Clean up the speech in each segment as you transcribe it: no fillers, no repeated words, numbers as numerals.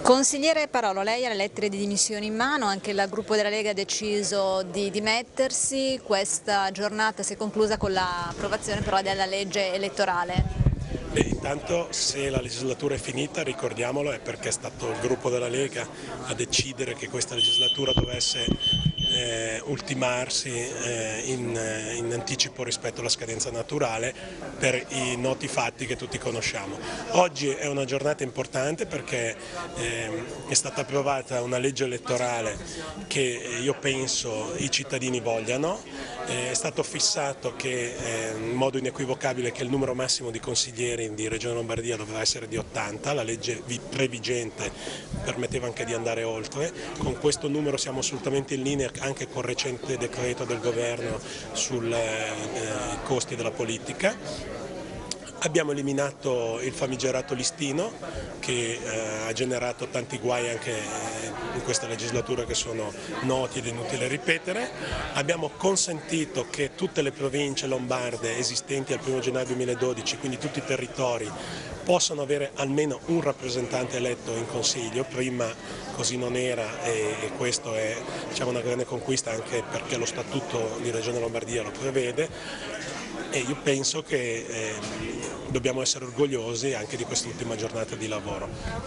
Consigliere Parolo, lei ha le lettere di dimissioni in mano, anche il gruppo della Lega ha deciso di dimettersi, questa giornata si è conclusa con l'approvazione però della legge elettorale. Intanto se la legislatura è finita, ricordiamolo, è perché è stato il gruppo della Lega a decidere che questa legislatura dovesse ultimarsi in anticipo rispetto alla scadenza naturale per i noti fatti che tutti conosciamo. Oggi è una giornata importante perché è stata approvata una legge elettorale che io penso i cittadini vogliano, è stato fissato in modo inequivocabile che il numero massimo di consiglieri di Regione Lombardia doveva essere di 80, la legge previgente permetteva anche di andare oltre, con questo numero siamo assolutamente in linea anche con il recente decreto del governo sui costi della politica. Abbiamo eliminato il famigerato listino che ha generato tanti guai anche in questa legislatura che sono noti ed è inutile ripetere. Abbiamo consentito che tutte le province lombarde esistenti al 1 gennaio 2012, quindi tutti i territori, possano avere almeno un rappresentante eletto in consiglio, prima così non era e questo è una grande conquista anche perché lo statuto di Regione Lombardia lo prevede. E io penso che dobbiamo essere orgogliosi anche di quest'ultima giornata di lavoro.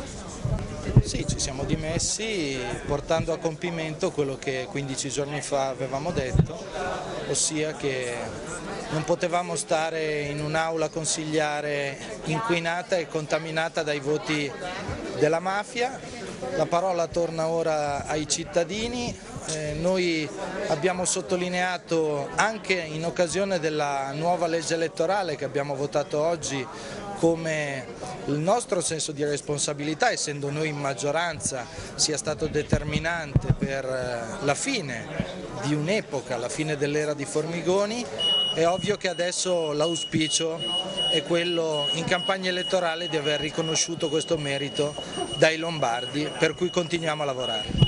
Sì, ci siamo dimessi portando a compimento quello che 15 giorni fa avevamo detto, ossia che non potevamo stare in un'aula consigliare inquinata e contaminata dai voti della mafia. La parola torna ora ai cittadini. Noi abbiamo sottolineato anche in occasione della nuova legge elettorale che abbiamo votato oggi come il nostro senso di responsabilità, essendo noi in maggioranza, sia stato determinante per la fine di un'epoca, la fine dell'era di Formigoni. È ovvio che adesso l'auspicio è quello in campagna elettorale di aver riconosciuto questo merito dai lombardi, per cui continuiamo a lavorare.